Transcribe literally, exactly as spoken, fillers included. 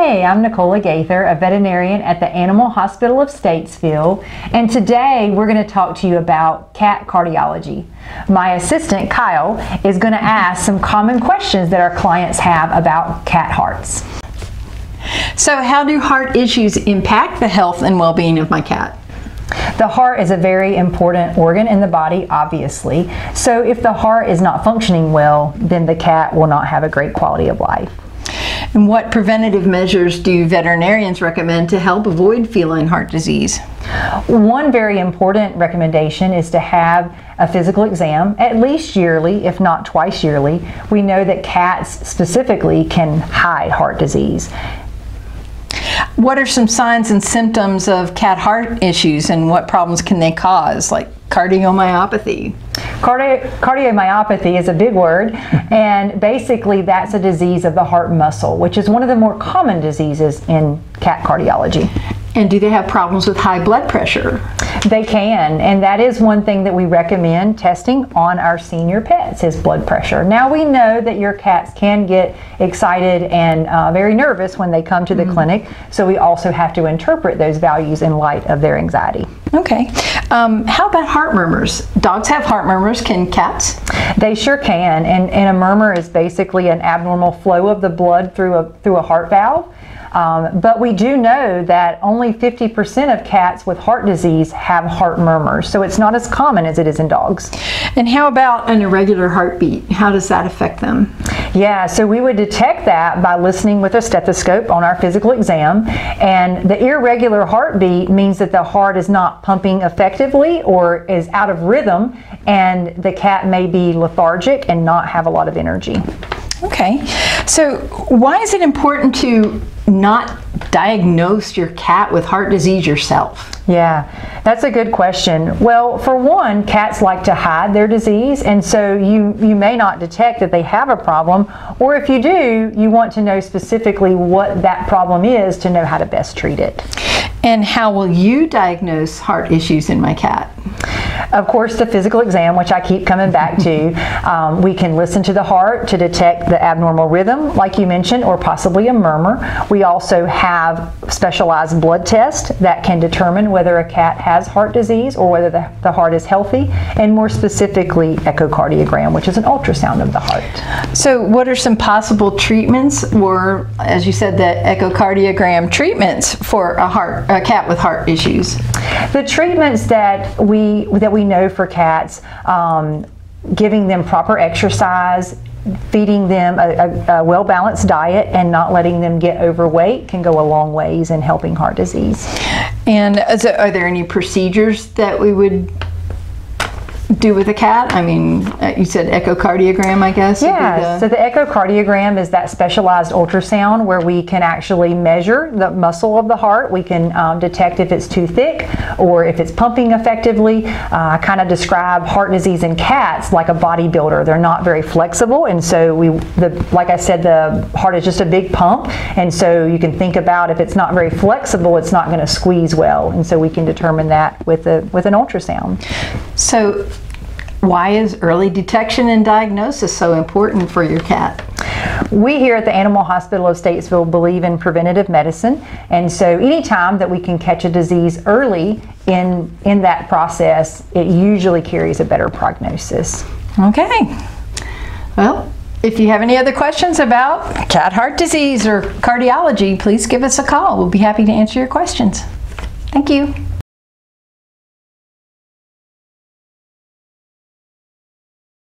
Hey, I'm Nichola Gaither, a veterinarian at the Animal Hospital of Statesville, and today we're going to talk to you about cat cardiology. My assistant, Kyle, is going to ask some common questions that our clients have about cat hearts. So how do heart issues impact the health and well-being of my cat? The heart is a very important organ in the body, obviously. So if the heart is not functioning well, then the cat will not have a great quality of life. And what preventative measures do veterinarians recommend to help avoid feline heart disease? One very important recommendation is to have a physical exam at least yearly, if not twice yearly. We know that cats specifically can hide heart disease. What are some signs and symptoms of cat heart issues, and what problems can they cause, like cardiomyopathy? Cardi cardiomyopathy is a big word, and basically that's a disease of the heart muscle, which is one of the more common diseases in cat cardiology. And do they have problems with high blood pressure? They can, and that is one thing that we recommend testing on our senior pets, is blood pressure. Now we know that your cats can get excited and uh, very nervous when they come to the mm-hmm. clinic, so we also have to interpret those values in light of their anxiety. Okay. Um, how about heart murmurs? Dogs have heart murmurs. Can cats? They sure can, and, and a murmur is basically an abnormal flow of the blood through a, through a heart valve. Um, but we do know that only fifty percent of cats with heart disease have heart murmurs, so it's not as common as it is in dogs. And how about an irregular heartbeat? How does that affect them? Yeah, so we would detect that by listening with a stethoscope on our physical exam, and the irregular heartbeat means that the heart is not pumping effectively or is out of rhythm, and the cat may be lethargic and not have a lot of energy. Okay, so why is it important to not diagnose your cat with heart disease yourself? Yeah, that's a good question. Well, for one, cats like to hide their disease, and so you, you may not detect that they have a problem, or if you do, you want to know specifically what that problem is to know how to best treat it. And how will you diagnose heart issues in my cat? Of course, the physical exam, which I keep coming back to. Um, we can listen to the heart to detect the abnormal rhythm, like you mentioned, or possibly a murmur. We also have specialized blood tests that can determine whether a cat has heart disease or whether the, the heart is healthy, and more specifically, echocardiogram, which is an ultrasound of the heart. So what are some possible treatments, or, as you said, the echocardiogram treatments for a heart, a cat with heart issues? The treatments that we that we know for cats, um, giving them proper exercise, feeding them a, a, a well-balanced diet, and not letting them get overweight can go a long ways in helping heart disease. And is it, are there any procedures that we would do with a cat? I mean, you said echocardiogram, I guess? Yeah, the... so the echocardiogram is that specialized ultrasound where we can actually measure the muscle of the heart. We can um, detect if it's too thick or if it's pumping effectively. Uh, I kind of describe heart disease in cats like a bodybuilder. They're not very flexible, and so we, the, like I said, the heart is just a big pump, and so you can think about if it's not very flexible, it's not going to squeeze well, and so we can determine that with, a, with an ultrasound. So why is early detection and diagnosis so important for your cat? We here at the Animal Hospital of Statesville believe in preventative medicine, and so anytime that we can catch a disease early in, in that process, it usually carries a better prognosis. Okay. Well, if you have any other questions about cat heart disease or cardiology, please give us a call. We'll be happy to answer your questions. Thank you.